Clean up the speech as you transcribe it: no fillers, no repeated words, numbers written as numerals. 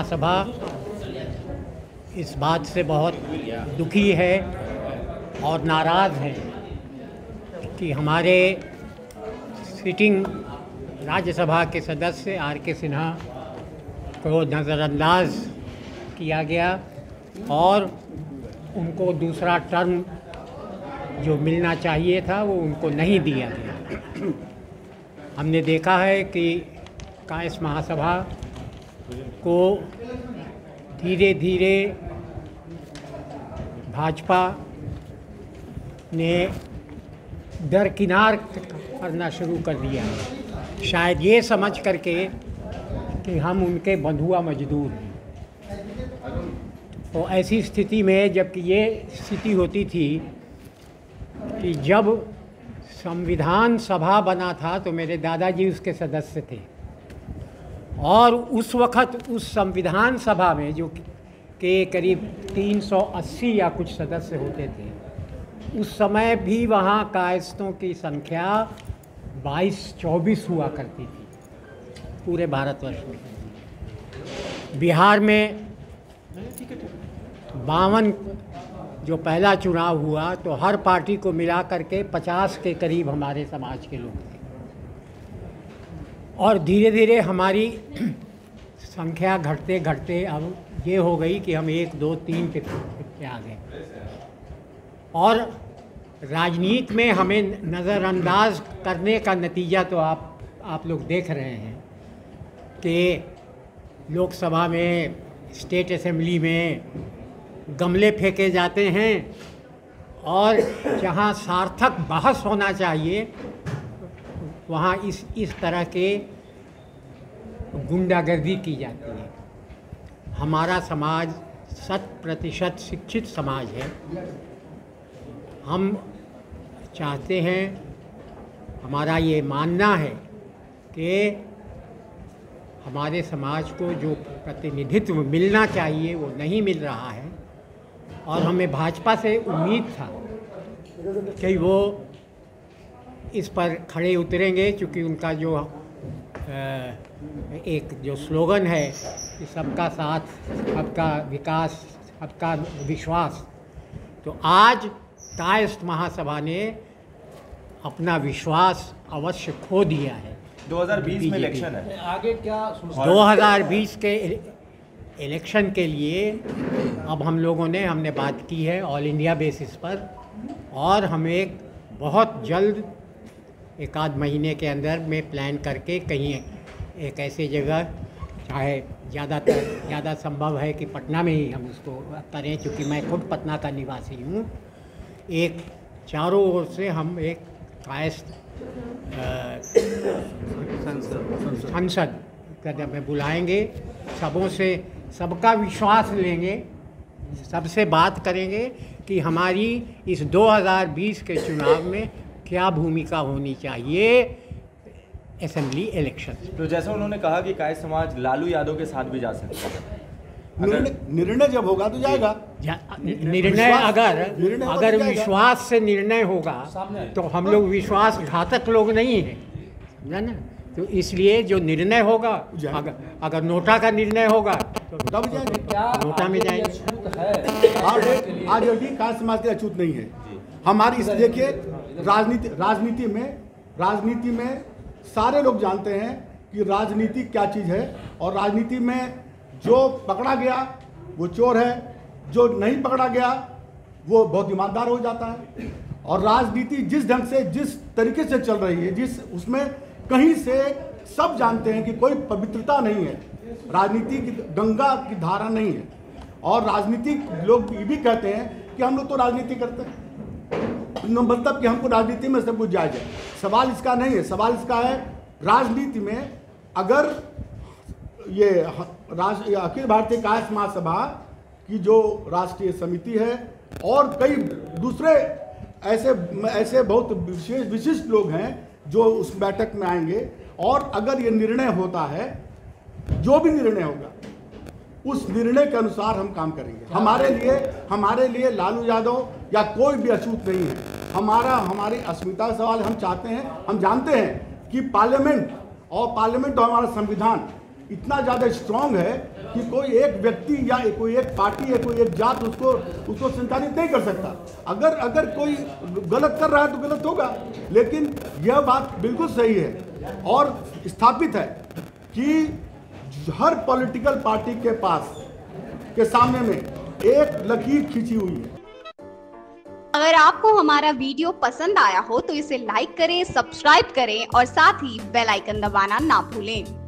महासभा इस बात से बहुत दुखी है और नाराज़ है कि हमारे सिटिंग राज्यसभा के सदस्य R.K. सिन्हा को नज़रअंदाज किया गया और उनको दूसरा टर्म जो मिलना चाहिए था वो उनको नहीं दिया गया। हमने देखा है कि कांग्रेस महासभा को धीरे धीरे भाजपा ने दरकिनार करना शुरू कर दिया है, शायद ये समझ करके कि हम उनके बंधुआ मजदूर हैं। तो ऐसी स्थिति में जबकि ये स्थिति होती थी कि जब संविधान सभा बना था तो मेरे दादाजी उसके सदस्य थे और उस वक़्त उस संविधान सभा में जो के करीब 380 या कुछ सदस्य होते थे, उस समय भी वहाँ कायस्तों की संख्या 22-24 हुआ करती थी पूरे भारतवर्ष में। बिहार में 52 जो पहला चुनाव हुआ तो हर पार्टी को मिला करके 50 के करीब हमारे समाज के लोग थे और धीरे धीरे हमारी संख्या घटते घटते अब ये हो गई कि हम 1, 2, 3 पे आ गए। और राजनीति में हमें नज़रअंदाज करने का नतीजा तो आप लोग देख रहे हैं कि लोकसभा में, स्टेट असेंबली में गमले फेंके जाते हैं और जहां सार्थक बहस होना चाहिए वहां इस तरह के गुंडागर्दी की जाती है। हमारा समाज 100% शिक्षित समाज है। हम चाहते हैं, हमारा ये मानना है कि हमारे समाज को जो प्रतिनिधित्व मिलना चाहिए वो नहीं मिल रहा है और हमें भाजपा से उम्मीद था कि वो इस पर खड़े उतरेंगे, क्योंकि उनका जो एक जो स्लोगन है कि सबका साथ, सबका विकास, सबका विश्वास, तो आज कायस्थ महासभा ने अपना विश्वास अवश्य खो दिया है। 2020 में इलेक्शन है, आगे क्या 2020 के इलेक्शन के लिए अब हमने बात की है ऑल इंडिया बेसिस पर और हम एक बहुत जल्द 1 महीने के अंदर में प्लान करके कहीं एक ऐसी जगह, चाहे ज़्यादा संभव है कि पटना में ही हम उसको करें, क्योंकि मैं खुद पटना का निवासी हूँ। एक चारों ओर से हम एक कायस्थ संसद में बुलाएंगे, सबका विश्वास लेंगे, सबसे बात करेंगे कि हमारी इस 2020 के चुनाव में क्या भूमिका होनी चाहिए असेंबली इलेक्शन। तो जैसा उन्होंने कहा कि कायस्थ समाज लालू यादव के साथ भी जा सकता है, निर्णय जब होगा तो जाएगा। निर्णय अगर विश्वास से निर्णय होगा तो हम लोग विश्वासघातक लोग नहीं हैं, समझा ना। तो इसलिए जो निर्णय होगा, अगर नोटा का निर्णय होगा तो तब जाएंगे, नोटा में जाएंगे। आज अभी कायस्थ समाज के अछूत नहीं है हमारी। इस देखिए राजनीति में सारे लोग जानते हैं कि राजनीति क्या चीज़ है और राजनीति में जो पकड़ा गया वो चोर है, जो नहीं पकड़ा गया वो बहुत ईमानदार हो जाता है। और राजनीति जिस ढंग से, जिस तरीके से चल रही है, उसमें कहीं से सब जानते हैं कि कोई पवित्रता नहीं है, राजनीति की गंगा की धारा नहीं है। और राजनीतिक लोग ये भी कहते हैं कि हम लोग तो राजनीति करते हैं, मतलब कि हमको राजनीति में सब कुछ जायज है। सवाल इसका नहीं है, सवाल इसका है राजनीति में अगर ये अखिल भारतीय कायस्थ महासभा की जो राष्ट्रीय समिति है और कई दूसरे ऐसे बहुत विशिष्ट लोग हैं जो उस बैठक में आएंगे, और अगर ये निर्णय होता है, जो भी निर्णय होगा उस निर्णय के अनुसार हम काम करेंगे। हमारे लिए लालू यादव या कोई भी अछूत नहीं है। हमारी अस्मिता का सवाल हम चाहते हैं, हम जानते हैं कि पार्लियामेंट और हमारा संविधान इतना ज़्यादा स्ट्रांग है कि कोई एक व्यक्ति या कोई एक पार्टी या कोई एक जात उसको संचालित नहीं कर सकता। अगर कोई गलत कर रहा है तो गलत होगा, लेकिन यह बात बिल्कुल सही है और स्थापित है कि हर पॉलिटिकल पार्टी के पास के सामने में एक लकीर खींची हुई है। अगर आपको हमारा वीडियो पसंद आया हो तो इसे लाइक करें, सब्सक्राइब करें और साथ ही बेल आइकन दबाना ना भूलें।